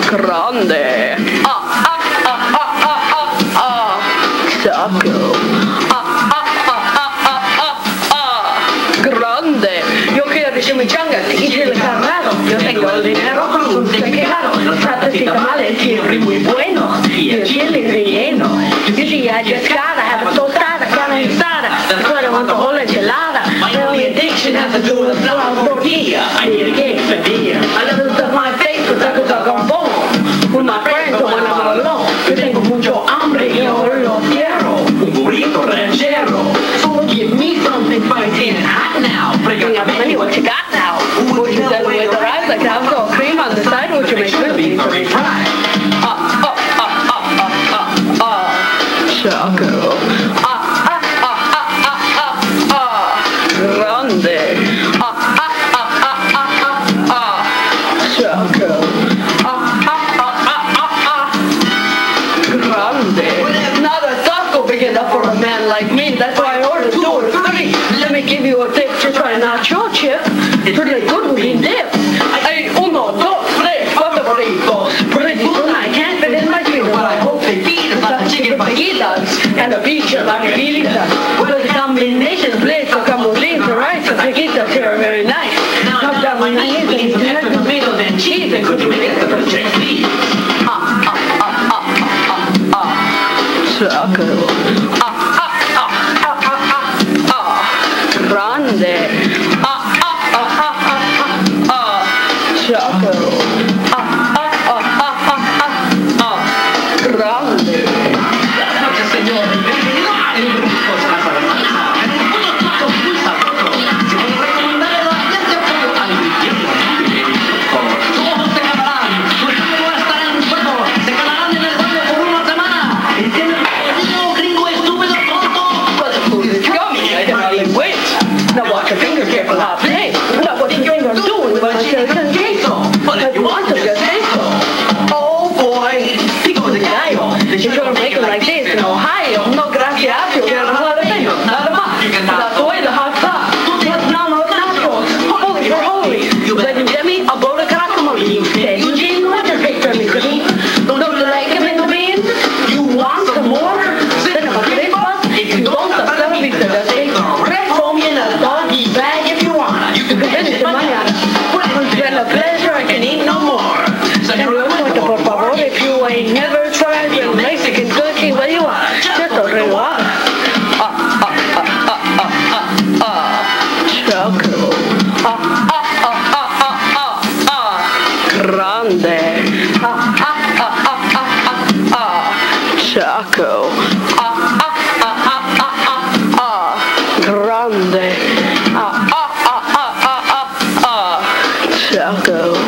grande, sacco, grande. Yo quiero decir mi changa y Chile cargado. Yo tengo el dinero con un tequilado. Tratas y tamales siempre muy buenos. Y el chile relleno. You see, I just gotta have a tostada, carne asada. That's what I want the whole enchilada. My only addiction has to do with flour tortilla. I need a cake for dinner. I never stuff my face with tacos al gambón. With my friends when I'm alone. Yo tengo mucho hambre y yo lo quiero. Un burrito ranchero. So give me something spicy and hot now. Bring up menu, what you got now? Would you sell with the rice like that? So cream on the side, would you make good beans or refried? Choco. Grande. Choco. Grande. Not a taco big enough for a man like me. That's why I ordered 2 or 3. Let me give you a tip to try an nacho chip. It's really good with dip. I 1, 2, 3, 4 burritos. Pretty soon I can't fit in my dreams, but I hope they feed us like chicken fajitas and a beach of margaritas. Well, the combination plates for camolines, the rice and fajitas here are very nice. Now down my knees and some extra tomatoes and cheese, and could you make the project please? Choco. Grande. Choco. Grande. Gracias, señor. Bienvenido a El Rico Salsa de Salsa. En un puto taco muy sabroso. Si puedo recomendarle la gente pollo al infierno. Somos de camarán. Nuestro no estará en fuego. Se quedarán en el baño por 1 semana. ¿Entienden? ¡Niño gringo estúpido tonto! Well, the food is yummy. I can hardly wait. Now watch your fingers careful how play. Now what your fingers doing when I say queso? But if you want to just say so. Oh boy. Pico de gallo. They should make it like this in Ohio. No gracias. You'll get a jalapeno. Nada más. That's the way the hot sauce. But now no nachos. Holy for holy. You better get me a bowl of guacamole. You said Eugene, what's your picture, Mr. Bean? Don't you like him in the bean? You want some more? Send him a breakfast. If you don't, the service to the steak. Bread for me in a doggy bag if you want. You can finish it mañana. When a pleasure, I can eat no more. Señor, por favor, if you ain't never tried the Mexican cookie, what do you want? Just a real Choco. Grande. Choco. Grande. Choco.